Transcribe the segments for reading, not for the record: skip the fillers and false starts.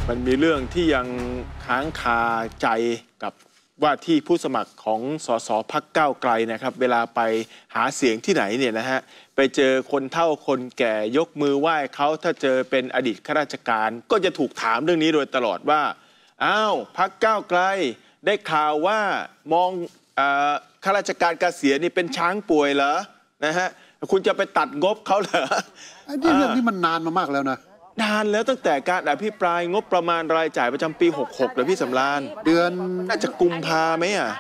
มันมีเรื่องที่ยังค้างคาใจกับว่าที่ผู้สมัครของสสพรรคก้าวไกลนะครับเวลาไปหาเสียงที่ไหนเนี่ยนะฮะไปเจอคนเฒ่าคนแก่ยกมือไหว้เขาถ้าเจอเป็นอดีตข้าราชการก็จะถูกถามเรื่องนี้โดยตลอดว่าอ้าวพรรคก้าวไกลได้ข่าวว่ามองข้าราชการเกษียณนี่เป็นช้างป่วยเหรอนะฮะคุณจะไปตัดงบเขาเหรอไอ้เรื่องนี้มันนานมามากแล้วนะนานแล้วตั้งแต่การอภิปรายงบประมาณรายจ่ายประจำปี66เลยพี่สำราญเดือนน่าจะกุมภาไหมอ่ะ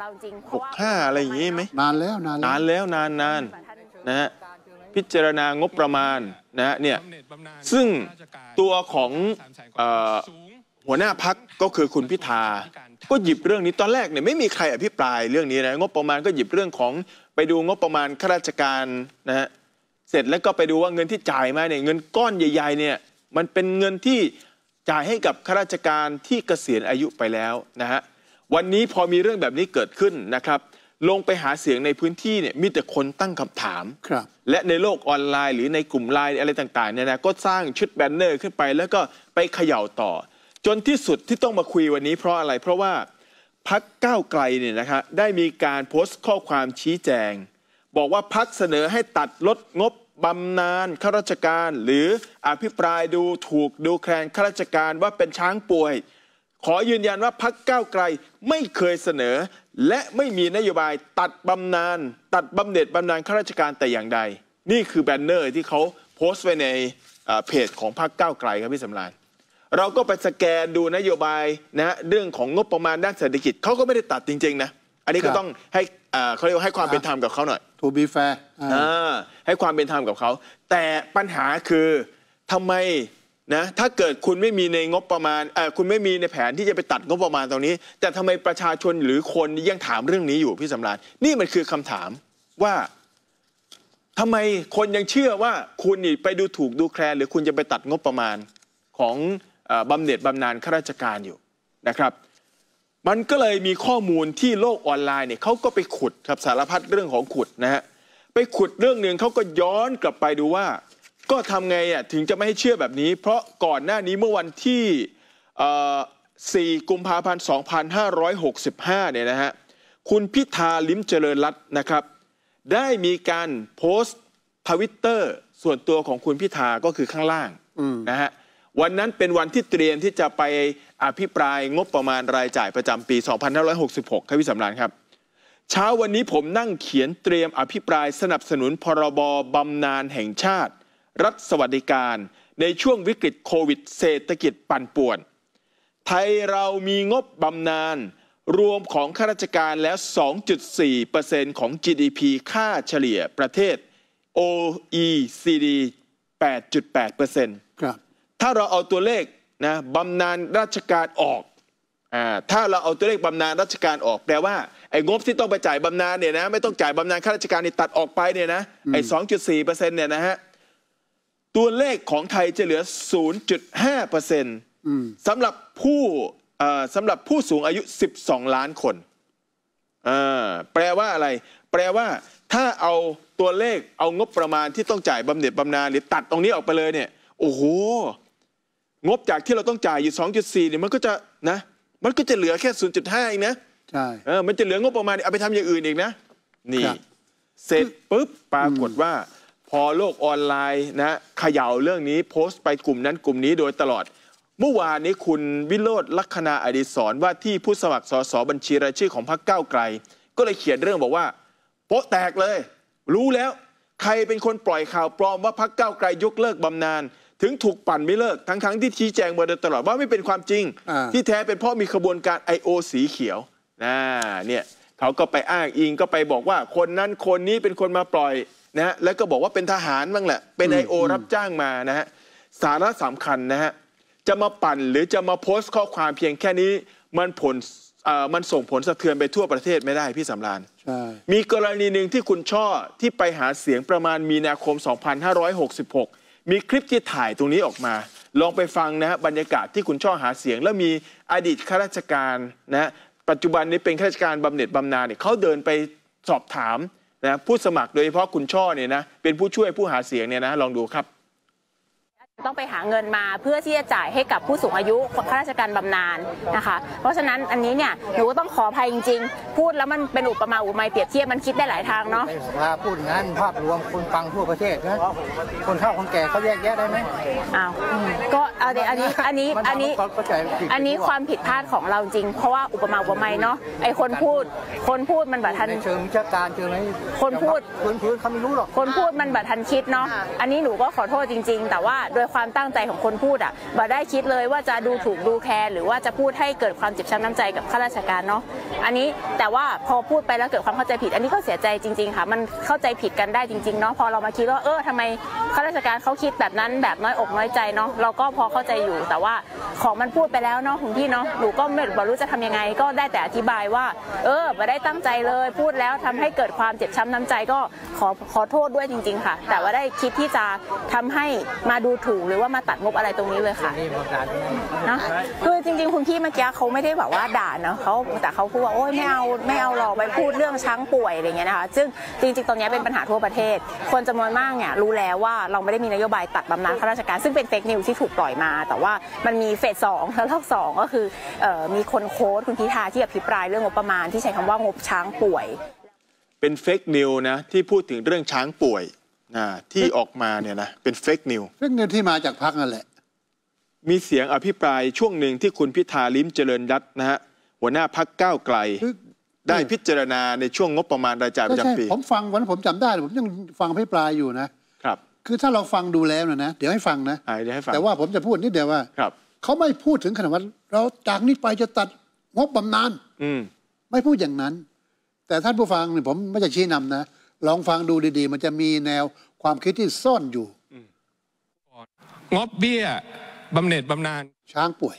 65อะไรอย่างงี้ไหมนานแล้วนานนะฮะพิจารณางบประมาณนะเนี่ยซึ่งตัวของหัวหน้าพรรคก็คือคุณพิธาก็หยิบเรื่องนี้ตอนแรกเนี่ยไม่มีใครอภิปรายเรื่องนี้นะงบประมาณก็หยิบเรื่องของไปดูงบประมาณข้าราชการนะฮะเสร็จแล้วก็ไปดูว่าเงินที่จ่ายมาเนี่ยเงินก้อนใหญ่ๆเนี่ยมันเป็นเงินที่จ่ายให้กับข้าราชการที่เกษียณอายุไปแล้วนะฮะวันนี้พอมีเรื่องแบบนี้เกิดขึ้นนะครับลงไปหาเสียงในพื้นที่เนี่ยมีแต่คนตั้งคำถามและในโลกออนไลน์หรือในกลุ่มไลน์อะไรต่างๆเนี่ยนะก็สร้างชุดแบนเนอร์ขึ้นไปแล้วก็ไปเขย่าต่อจนที่สุดที่ต้องมาคุยวันนี้เพราะอะไรเพราะว่าพรรคก้าวไกลเนี่ยนะครับได้มีการโพสต์ข้อความชี้แจงบอกว่าพรรคเสนอให้ตัดลดงบบำนาญข้าราชการหรืออภิปรายดูถูกดูแคลนข้าราชการว่าเป็นช้างป่วยขอยืนยันว่าพรรคก้าวไกลไม่เคยเสนอและไม่มีนโยบายตัดบำนาญตัดบำเหน็จบำนาญข้าราชการแต่อย่างใดนี่คือแบนเนอร์ที่เขาโพสต์ไว้ในเพจของพรรคก้าวไกลครับพี่สำราญเราก็ไปสแกนดูนโยบายนะเรื่องของงบประมาณด้านเศรษฐกิจเขาก็ไม่ได้ตัดจริงๆนะอันนี้ก็ต้องให้เขาเรียกว่าให้ความเป็นธรรมกับเขาหน่อย to be fair ให้ความเป็นธรรมกับเขาแต่ปัญหาคือทำไมนะถ้าเกิดคุณไม่มีในงบประมาณคุณไม่มีในแผนที่จะไปตัดงบประมาณตรงนี้แต่ทำไมประชาชนหรือคนยังถามเรื่องนี้อยู่พี่สำราญนี่มันคือคำถามว่าทำไมคนยังเชื่อว่าคุณนี่ไปดูถูกดูแคลนหรือคุณจะไปตัดงบประมาณของบำเหน็จบำนาญข้าราชการอยู่นะครับมันก็เลยมีข้อมูลที่โลกออนไลน์เนี่ยเขาก็ไปขุดครับสารพัดเรื่องของขุดนะฮะไปขุดเรื่องหนึ่งเขาก็ย้อนกลับไปดูว่าก็ทำไงถึงจะไม่ให้เชื่อแบบนี้เพราะก่อนหน้านี้เมื่อวันที่4 กุมภาพันธ์ 2565เนี่ยนะฮะคุณพิธาลิ้มเจริญรัตน์นะครับได้มีการโพสต์ทวิตเตอร์ส่วนตัวของคุณพิธาก็คือข้างล่างนะฮะวันนั้นเป็นวันที่เตรียมที่จะไปอภิปรายงบประมาณรายจ่ายประจำปี 2566 ครับพี่สำราญครับเช้าวันนี้ผมนั่งเขียนเตรียมอภิปรายสนับสนุนพรบบำนาญแห่งชาติรัฐสวัสดิการในช่วงวิกฤตโควิดเศรษฐกิจปั่นป่วนไทยเรามีงบบำนาญรวมของข้าราชการแล้ว 2.4% ของ GDP ค่าเฉลี่ยประเทศ OECD 8.8%ครับถ้าเราเอาตัวเลขนะบำนาญราชการออกถ้าเราเอาตัวเลขบำนาญราชการออกแปลว่าไอ้งบที่ต้องไปจ่ายบำนาญเนี่ยนะไม่ต้องจ่ายบำนาญข้าราชการนี่ตัดออกไปเนี่ยนะไอ้ 2.4% เนี่ยนะฮะตัวเลขของไทยจะเหลือ 0.5% สำหรับผู้สูงอายุ12 ล้านคนแปลว่าอะไรแปลว่าถ้าเอาตัวเลขเอางบประมาณที่ต้องจ่ายบำเหน็จบำนาญหรือตัดตรงนี้ออกไปเลยเนี่ยโอ้โหงบจากที่เราต้องจ่ายอยู่ 2.4 เนี่ยมันก็จะเหลือแค่ 0.5 เองนะใช่มันจะเหลืองบประมาณเอาไปทำอย่างอื่นอีกนะนี่เสร็จปุ๊บปรากฏว่าพอโลกออนไลน์นะเขย่าเรื่องนี้โพสต์ไปกลุ่มนั้นกลุ่มนี้โดยตลอดเมื่อวานนี้คุณวิโรจน์ลัคนาอดิศรว่าที่ผู้สมัครสสบัญชีรายชื่อของพรรคก้าวไกลก็เลยเขียนเรื่องบอกว่าโป๊ะแตกเลยรู้แล้วใครเป็นคนปล่อยข่าวปลอมว่าพรรคก้าวไกลยกเลิกบำนาญถึงถูกปั่นไม่เลิกทั้งที่ชี้แจงมาโดยตลอดว่าไม่เป็นความจริงที่แท้เป็นเพราะมีขบวนการ I.O. สีเขียวเนี่ยเขาก็ไปอ้างอิงก็ไปบอกว่าคนนั้นคนนี้เป็นคนมาปล่อยนะแล้วก็บอกว่าเป็นทหารบ้างแหละเป็น I.O. รับจ้างมานะฮะสาระสำคัญนะฮะจะมาปั่นหรือจะมาโพสต์ข้อความเพียงแค่นี้มันส่งผลสะเทือนไปทั่วประเทศไม่ได้พี่สำราญมีกรณีหนึ่งที่คุณช่อที่ไปหาเสียงประมาณมีนาคม 2566มีคลิปที่ถ่ายตรงนี้ออกมาลองไปฟังนะฮะบรรยากาศที่คุณช่อหาเสียงแล้วมีอดีตข้าราชการนะปัจจุบันนี้เป็นข้าราชการบำเหน็จบำนาญเนี่ยเขาเดินไปสอบถามนะผู้สมัครโดยเฉพาะคุณช่อเนี่ยนะเป็นผู้ช่วยผู้หาเสียงเนี่ยนะลองดูครับต้องไปหาเงินมาเพื่อที่จะจ่ายให้กับผู้สูงอายุข้าราชการบำนาญนะคะเพราะฉะนั้นอันนี้เนี่ยหนูก็ต้องขออภัยจริงๆพูดแล้วมันเป็นอุปมาอุปไมยเปรียบเทียบมันคิดได้หลายทางเนาะพูดงั้นภาพรวมคนฟังทั่วประเทศนะคนเฒ่าคนแก่เขาแยกแยะได้ไหมอ้าวก็เอาเดี๋ยวอันนี้ความผิดพลาดของเราจริงเพราะว่าอุปมาอุปไมยเนาะไอ้คนพูดมันบัดทันเชิงวิชาการเชิงอะไรคนพูดพื้นเขาไม่รู้หรอกคนพูดมันบัดทันคิดเนาะอันนี้หนูก็ขอโทษจริงๆแต่ว่าโดยความตั้งใจของคนพูดอ่ะบ่ได้คิดเลยว่าจะดูถูกดูแคลนหรือว่าจะพูดให้เกิดความเจ็บช้ำน้ำใจกับข้าราชการเนาะอันนี้แต่ว่าพอพูดไปแล้วเกิดความเข้าใจผิดอันนี้ก็เสียใจจริงๆค่ะมันเข้าใจผิดกันได้จริงๆเนาะพอเรามาคิดว่าทำไมข้าราชการเขาคิดแบบนั้นแบบน้อยอกน้อยใจเนาะเราก็พอเข้าใจอยู่แต่ว่าของมันพูดไปแล้วเนาะคุณพี่เนาะหนูก็ไม่รู้จะทำยังไงก็ได้แต่อธิบายว่าบ่ได้ตั้งใจเลยพูดแล้วทำให้เกิดความเจ็บช้ำน้ำใจก็ขอโทษด้วยจริงๆค่ะแต่ว่าได้คิดที่จะทำให้มาดูถูกหรือว่ามาตัดงบอะไรตรงนี้เลยค่ะนะคือจริงๆคุณพี่เมื่อกี้เขาไม่ได้แบบว่าด่าเนาะแต่เขาพูดว่าโอ๊ยไม่เอาหรอกไปพูดเรื่องช้างป่วยอะไรเงี้ยนะคะซึ่งจริงๆตอนนี้เป็นปัญหาทั่วประเทศคนจำนวนมากเนี่ยรู้แล้วว่าเราไม่ได้มีนโยบายตัดบำนาญข้าราชการซึ่งเป็นเฟกนิวที่ถูกปล่อยมาแต่ว่ามันมีเฟส2แล้วรอบ2ก็คือมีคนโค้ดคุณพิธาที่อภิปรายเรื่องงบประมาณที่ใช้คำว่างบช้างป่วยเป็นเฟกนิวนะที่พูดถึงเรื่องช้างป่วยที่ออกมาเนี่ยนะเป็นเฟกนิวที่มาจากพรรคนั่นแหละมีเสียงอภิปรายช่วงหนึ่งที่คุณพิธาลิ้มเจริญรัตน์นะฮะหัวหน้าพรรคก้าวไกลได้พิจารณาในช่วงงบประมาณรายจ่ายประจำปีผมฟังวันนั้นผมจำได้ผมยังฟังอภิปรายอยู่นะครับคือถ้าเราฟังดูแล้วนะเดี๋ยวให้ฟังนะแต่ว่าผมจะพูดนิดเดียวว่าเขาไม่พูดถึงขนาดว่าเราจากนี้ไปจะตัดงบบำนาญไม่พูดอย่างนั้นแต่ท่านผู้ฟังเนี่ยผมไม่จะชี้นำนะลองฟังดูดีๆมันจะมีแนวความคิดที่ซ่อนอยู่งบเบี้ยบำเหน็จบำนาญช้างป่วย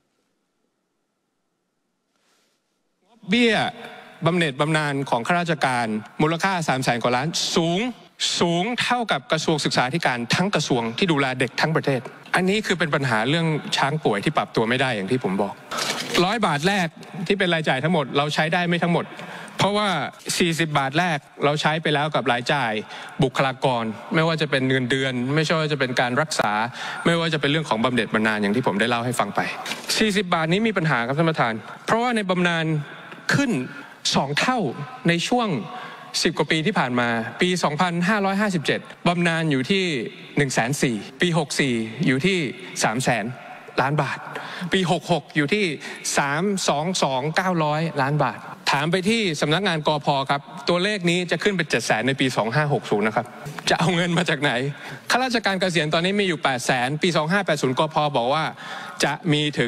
งบเบี้ยบำเหน็จบำนาญของข้าราชการมูลค่า300,000 กว่าล้านสูงเท่ากับกระทรวงศึกษาธิการทั้งกระทรวงที่ดูแลเด็กทั้งประเทศอันนี้คือเป็นปัญหาเรื่องช้างป่วยที่ปรับตัวไม่ได้อย่างที่ผมบอก100 บาทแรกที่เป็นรายจ่ายทั้งหมดเราใช้ได้ไม่ทั้งหมดเพราะว่า40 บาทแรกเราใช้ไปแล้วกับรายจ่ายบุคลากรไม่ว่าจะเป็นเงินเดือนไม่ใช่ว่าจะเป็นการรักษาไม่ว่าจะเป็นเรื่องของบำเหน็จบำนาญอย่างที่ผมได้เล่าให้ฟังไป40 บาทนี้มีปัญหาครับท่านประธานเพราะว่าในบำนาญขึ้น2 เท่าในช่วง10 กว่าปีที่ผ่านมาปี 2557 บำนาญอยู่ที่ 140,000 ปี 64 อยู่ที่ 300,000 ล้านบาทปี 66 อยู่ที่ 322,900 ล้านบาทถามไปที่สำนักงานกพ.ครับตัวเลขนี้จะขึ้นเป็น 700,000 ในปี 2560 นะครับจะเอาเงินมาจากไหนข้าราชการเกษียณตอนนี้มีอยู่ 800,000 ปี 2580 กพ.บอกว่าจะมีถึง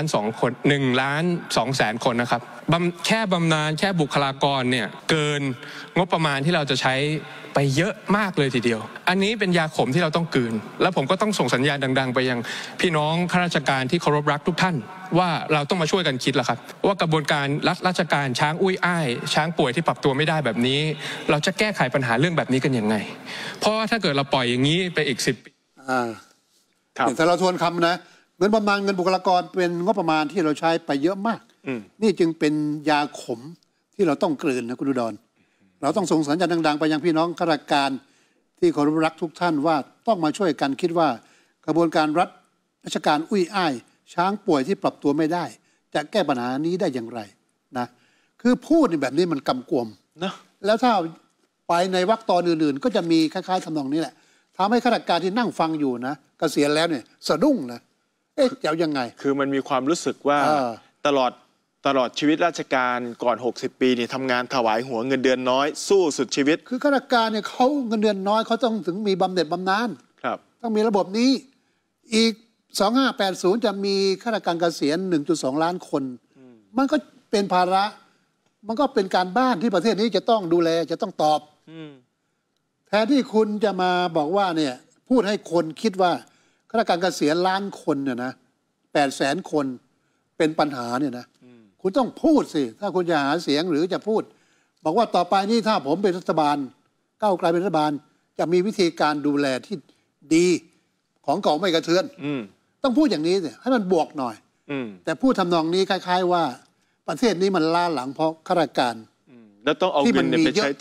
1,200,000 คนนะครับแค่บำนาญแค่บุคลากรเนี่ยเกินงบประมาณที่เราจะใช้ไปเยอะมากเลยทีเดียวอันนี้เป็นยาขมที่เราต้องกลืนแล้วผมก็ต้องส่งสัญญาณดังๆไปยังพี่น้องข้าราชการที่เคารพรักทุกท่านว่าเราต้องมาช่วยกันคิดแล้วครับว่ากระบวนการรัฐราชการช้างอุ้ยอ้ายช้างป่วยที่ปรับตัวไม่ได้แบบนี้เราจะแก้ไขปัญหาเรื่องแบบนี้กันยังไงเพราะว่าถ้าเกิดเราปล่อยอย่างนี้ไปอีก10 ปีแต่เราทวนคำนะเงินบำนาญเงินบุคลากรเป็นงบประมาณที่เราใช้ไปเยอะมากนี่จึงเป็นยาขมที่เราต้องกลืนนะคุณอุดรเราต้องส่งสัญญาณดังๆไปยังพี่น้องข้าราชการที่เคารพรักทุกท่านว่าต้องมาช่วยกันคิดว่ากระบวนการรัฐราชการอุ้ยอ้ายช้างป่วยที่ปรับตัวไม่ได้จะแก้ปัญหานี้ได้อย่างไรนะคือพูดแบบนี้มันกำกวมนะแล้วถ้าไปในวรรคตอนอื่นๆก็จะมีคล้ายๆทำนองนี้แหละทำให้ข้าราชการที่นั่งฟังอยู่นะเกษียณแล้วเนี่ยสะดุ้งนะจะเอายังไงคือมันมีความรู้สึกว่าตลอดชีวิตราชการก่อน60 ปีนี่ทำงานถวายหัวเงินเดือนน้อยสู้สุดชีวิตคือข้าราชการเนี่ยเขาเงินเดือนน้อยเขาต้องถึงมีบำเหน็จบำนาญครับต้องมีระบบนี้อีก2580จะมีข้าราชการเกษียณ 1.2 ล้านคนมันก็เป็นภาระมันก็เป็นการบ้านที่ประเทศนี้จะต้องดูแลจะต้องตอบแทนที่คุณจะมาบอกว่าเนี่ยพูดให้คนคิดว่าข้าราชการเกษียณ1 ล้านคนเนี่ยนะ800,000 คนเป็นปัญหาเนี่ยนะคุณต้องพูดสิถ้าคุณจะหาเสียงหรือจะพูดบอกว่าต่อไปนี่ถ้าผมเป็นรัฐบาลก้าวไกลเป็นรัฐบาลจะมีวิธีการดูแลที่ดีของเก่าไม่กระเทือนต้องพูดอย่างนี้สิให้มันบวกหน่อยแต่พูดทำนองนี้คล้ายๆว่าประเทศนี้มันล้าหลังเพราะข้าราชการแล้วต้องเอาเงินไปใช้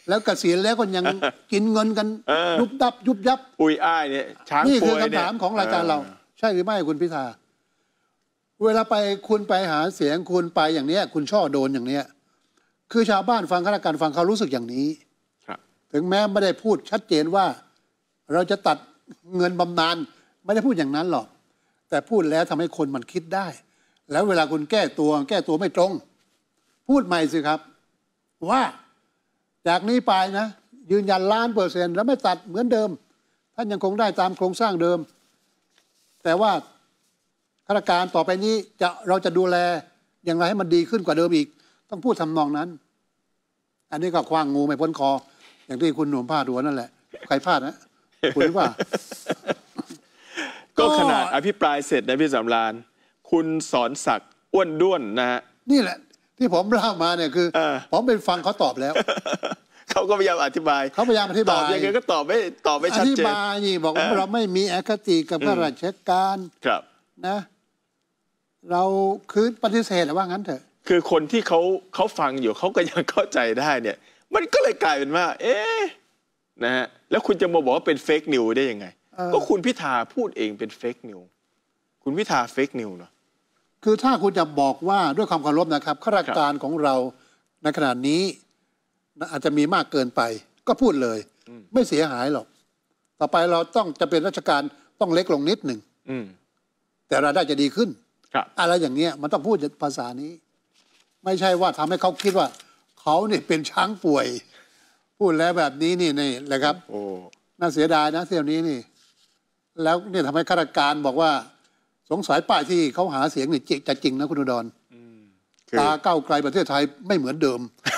แล้วเกษียณแล้วก็ยังกินเงินกันยุบยับปุยอ้ายเนี่ยช้างนี่ป่คือวยคำเนี่ยถามของรายการเรา ใช่หรือไม่คุณพิธาเวลาไปคุณไปหาเสียงคุณไปอย่างเนี้ย คุณช่อโดนอย่างเนี้ยคือชาวบ้านฟังข้าราชการฟังเขารู้สึกอย่างนี้ครับถึงแม้ไม่ได้พูดชัดเจนว่า เราจะตัดเงินบำนาญไม่ได้พูดอย่างนั้นหรอกแต่พูดแล้วทำให้คนมันคิดได้ แล้วเวลาคุณแก้ตัวไม่ตรง พูดใหม่สิครับ ว่าจากนี้ไปนะยืนยัน1,000,000%แล้วไม่ตัดเหมือนเดิมท่านยังคงได้ตามโครงสร้างเดิม แต่ว่าข้าราชการต่อไปนี้เราจะดูแลอย่างไรให้มันดีขึ้นกว่าเดิมอีก ต้องพูดทำนองนั้น อันนี้ก็คว้างงูไม่พ้นคอ อย่างที่คุณหนุ่มพาดหัวนั่นแหละใครพลาดนะคุณหรือเปล่าก็ขนาดอภิปรายเสร็จนะพี่สำราญคุณสอนศักดิ์อ้วนด้วนนะฮะนี่แหละ ที่ผมเล่ามาเนี่ยคือผมเป็นฟังเขาตอบแล้วเขาก็พยายามอธิบายเขาพยายามอธิตบาอบยยังไงก็ตอบไม่ชัดอธิเจนบายนี่บอกว่าเราไม่มีอคติกับข้าราชการครับนะ เราคือปฏิเสธว่างั้นเถอะคือคนที่เขาฟังอยู่เขาก็ยังเข้าใจได้เนี่ย มันก็เลยกลายเป็นว่า เอ๊ะนะฮะแล้วคุณจะมาบอกว่าเป็นเฟกนิวได้ยังไง ก็คุณพิธาพูดเองเป็นเฟกนิวคุณพิธาเฟกนิวเนาะคือถ้าคุณจะบอกว่าด้วยความเคารพนะครับข้าราชการของเราในขณะนี้อาจจะมีมากเกินไป ก็พูดเลย ไม่เสียหายหรอก ต่อไปเราต้องจะเป็นราชการต้องเล็กลงนิดหนึ่งแต่รายได้จะดีขึ้นครับอะไรอย่างเงี้ยมันต้องพูดภาษานี้ ไม่ใช่ว่าทำให้เขาคิดว่าเขาเนี่ยเป็นช้างป่วย พูดแล้วแบบนี้นี่แหละครับโอ้น่าเสียดายนะเที่ยวนี้นี่ แล้วเนี่ยทำให้ข้าราชการบอกว่า สงสัยป้ายที่เขาหาเสียงเนี่ยจะจริงนะคุณอุดรคือตาก้าวไกลประเทศไทยไม่เหมือนเดิม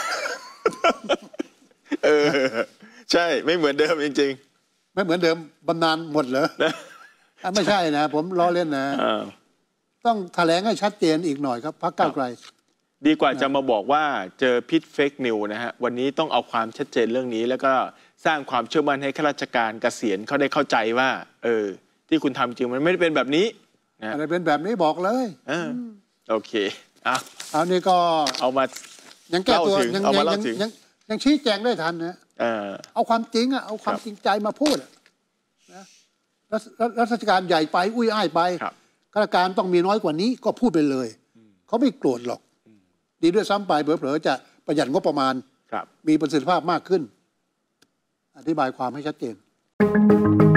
ใช่ไม่เหมือนเดิมจริงไม่เหมือนเดิมบำนาญหมดเหรอไม่ใช่นะ ผมล้อเล่นนะๆต้องแถลงให้ชัดเจนอีกหน่อยครับพรรคก้าวไกลดีกว่าจะมาบอกว่าเจอพิษเฟกนิวนะฮะวันนี้ต้องเอาความชัดเจนเรื่องนี้ แล้วก็สร้างความเชื่อมั่นให้ข้าราชการเกษียณเขาได้เข้าใจว่า ที่คุณทำจริงมันไม่ได้เป็นแบบนี้นะอะไรเป็นแบบนี้บอกเลยโอเคอ่ะเอานี่ก็เอามายังแก้ตัวเล่าถึงเอามาเล่าถึงยังชี้แจงได้ทันนะ เอาความจริงอะเอาความจริงใจมาพูดนะรัฐการใหญ่ไปอุ้ยอ้ายไปครับข้าราชการต้องมีน้อยกว่านี้ก็พูดไปเลยเขาไม่โกรธหรอก ดีด้วยซ้ำไปเผลอๆจะประหยัดงบประมาณครับมีประสิทธิภาพมากขึ้น อธิบายความให้ชัดเจน